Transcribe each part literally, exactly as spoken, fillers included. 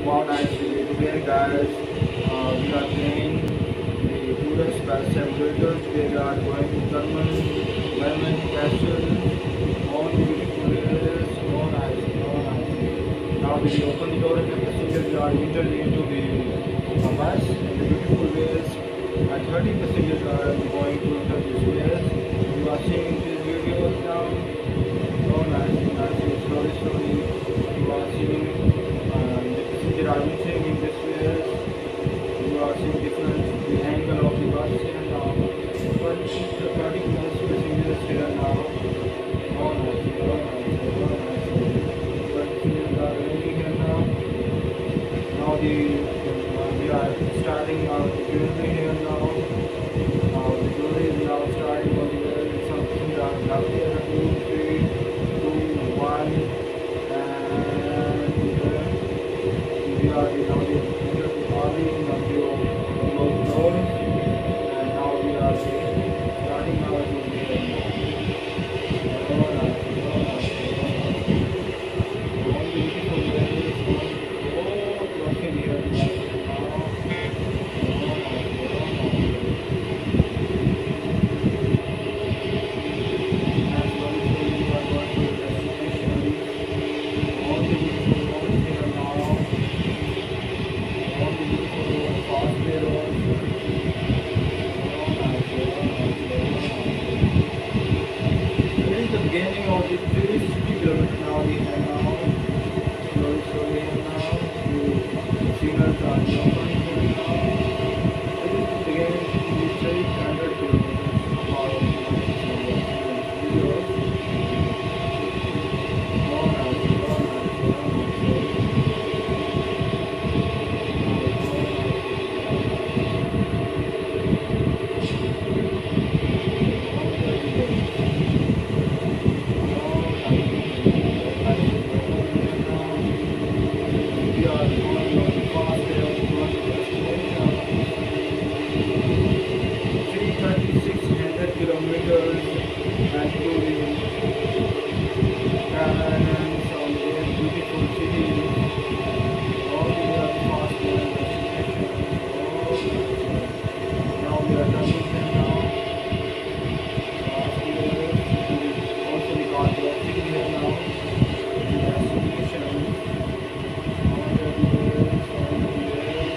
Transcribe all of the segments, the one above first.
Wow, nice. Today, guys, uh, we are playing the tourist bus simulators. We are going to German, German castle, all beautiful areas. Oh, nice, oh, nice. Now we will open the door and the passengers are entered into the uh, bus in the beautiful ways. And thirty passengers are going to enter this ways. You are seeing these videos now. Oh, nice, nice. Slowly, slowly. You are seeing. There are missing in this way. You are seeing different the angle of the bus here now. But the particular passengers here now. Oh nice, oh nice, oh nice. Passengers are ready here now. Now the uh, we are starting our journey here now. Now the journey is now starting on the way. Some passengers are now here. Two, three, two, one, and we are now the army of your road, and now we are starting our journey. All nice, all nice, all beautiful ways, all walking here now. Beginning of the three hundred sixty kilometers now we have now. Slowly, slowly now. The signals are jumping here now. It is the beginning of the three hundred kilometers part of the videos. Oh nice, oh nice, oh kilometers and to the caravans on the beautiful city. All the way up past the destination. Now we are touching them now. Past the also the car we are sitting here now. The destination. All the ways, all the ways.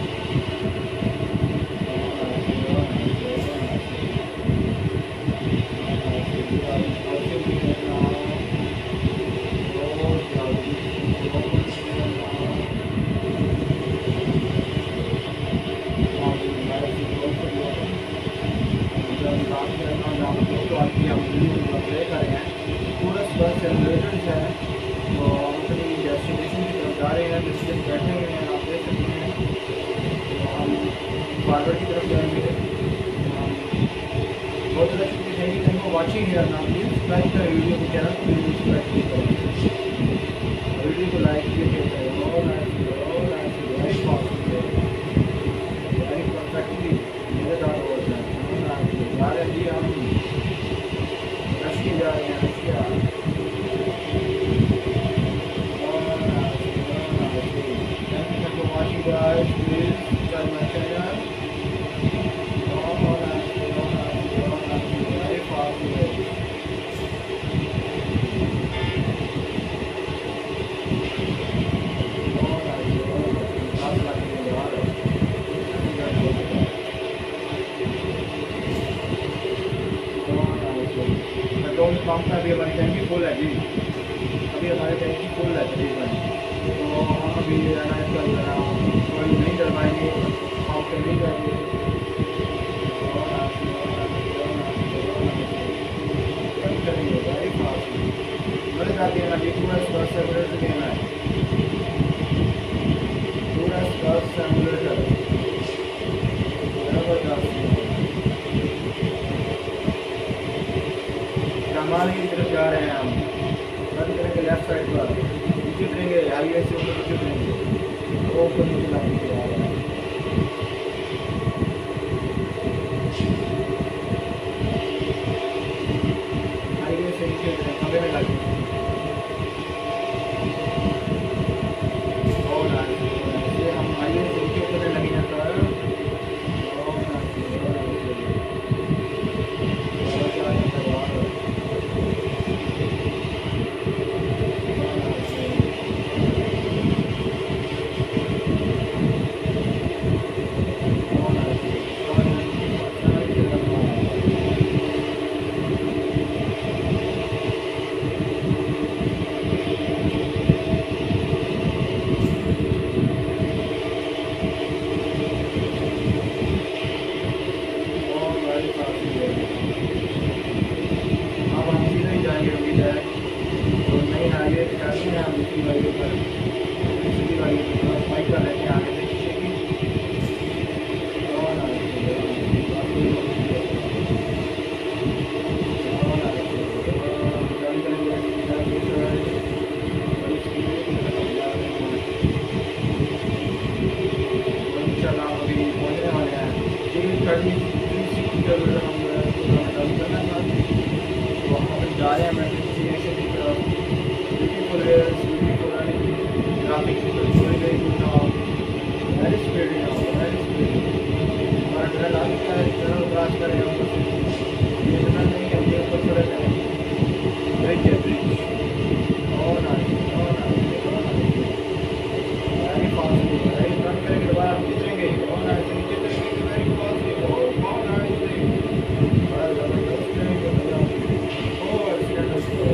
Tourist bus simulators हैं तो हम अपनी destination की तरफ जा रहे हैं passengers बैठे हुए हैं आप देख सकते हैं तो हम फॉरवर्ड की तरफ जाएंगे बहुत ज़्यादा शुक्रिया thank you thank for watching here now please subscribe करें वीडियो को चैनल को प्लीज सब्सक्राइब करें वीडियो को लाइक कीजिए और वेरी फास्ट वेरी परफेक्टली मज़ेदार हो जाए जा रहे हैं हम रशिया जा रहे हैं Russia Thank you for watching guys, please subscribe my channel. Oh, nice, oh, nice, oh, nice, very fast way. Oh, nice, oh, nice, that's like in the water. Petrol pump का अभी हमारी टैंकी full है जी अभी हमारी टैंकी full है तकरीबन तो हम अभी एनालाइज कर रहे हैं कोई नहीं डलवाएंगे आप नहीं करेंगे करेंगे वेरी फास्ट मज़े आती है ना जी टूरिस्ट बस सिमुलेटर देना है टूरिस्ट बस सिमुलेटर ज़बरदस्त कमाल की तरफ जा रहे हैं हम बंद करेंगे लेफ्ट साइड पर नीचे उतरेंगे हाईवे से ऊपर नीचे उतरेंगे वो ऊपर नीचे लगेंगे आ रहे हैं हाईवे से नीचे उतरेंगे खंभे में लगेंगे और सीधी गाड़ी थोड़ा स्पाइक कर लेते हैं आगे से शीशे की। और आगे से काफी और आगे से टर्न करेंगे लेफ्ट साइड बड़ी स्पीड इंशाल्लाह अभी पहुंचने वाले हैं। तीन थर्टी थ्री सिक्सटी किलोमीटर हम टर्न करना था, तो हम अभी जा रहे हैं मेट्रो स्टेशन की तरफ। ब्यूटीफुल एयर्स, ब्यूटीफुल ग्राफिक्स थोड़ी गई ना, वेरी स्पीड ना वेरी स्पीड। हमारा ट्रेन आ चुका है, ट्रेन क्रॉस करें ऊपर से, ये इतना नहीं है, ये ऊपर चले जाए ब्रिज है ब्रिज। और नाइस और नाइस और nice, very fast very turn करेंगे दोबारा हम उतरेंगे और नाइस नीचे चलेंगे वेरी फास्ट। ओ और नाइस बड़ा ज़बरदस्त करेंगे भैया। ओ एक्सीडेंट हो गया।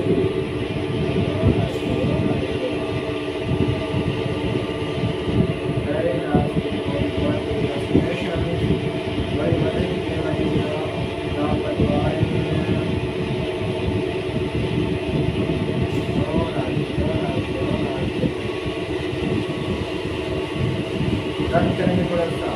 Very nice. Going to the destination. Very मजे की कहानी है। यहाँ पर बाहर oh nice, oh nice, oh nice. Turn करेंगे थोड़ा सा।